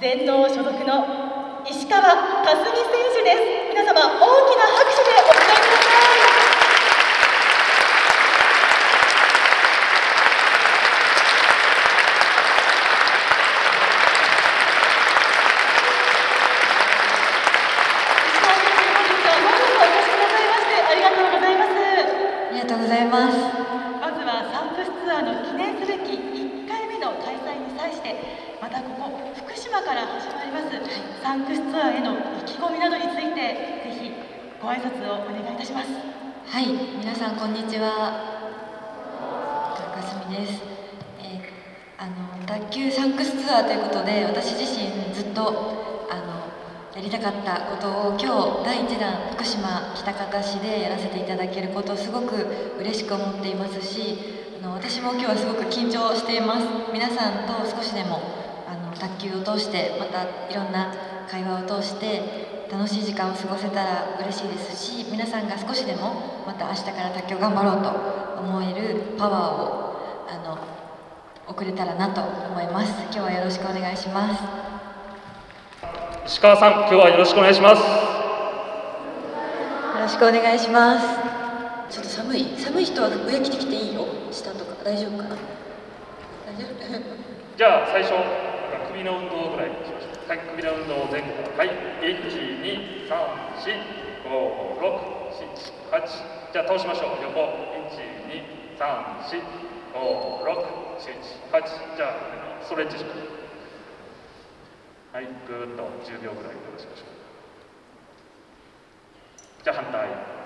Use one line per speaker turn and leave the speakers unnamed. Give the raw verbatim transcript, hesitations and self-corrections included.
全農所属の石川佳純選手です。皆様大きな拍手でお迎えください。
ありがとうございます。
まずはサンクスツアーの記念すべきいっかいめの開催に際して、またここ福島から始まりますサンクスツアーへの意気込みなどについて、ぜひご挨拶をお願いいたします。
はい、皆さんこんにちは。かすみです。えー、あの卓球サンクスツアーということで、私自身ずっとあのやりたかったことを今日だいいちだん福島喜多方市でやらせていただけることをすごく嬉しく思っていますし、あの私も今日はすごく緊張しています。皆さんと少しでもあの卓球を通して、またいろんな会話を通して楽しい時間を過ごせたら嬉しいですし、皆さんが少しでもまた明日から卓球頑張ろうと思えるパワーをあの送れたらなと思います。今日はよろしくお願いします。
石川さん、今日はよろしくお願いします。よ
ろしくお願いします。ちょっと寒い。寒い人は上着てきていいよ。下とか大丈夫かな。大丈夫。
じゃあ最初首の運動ぐらいしましょう。はい、首の運動前後から。はい、いち、に、さん、し、ご、ろく、しち、はち。じゃあ倒しましょう。横いち、に、さん、し、ご、ろく、しち、はち。じゃあストレッチしましょう。はい、ぐーっとじゅうびょうぐらい戻しましょう。じゃあ反対。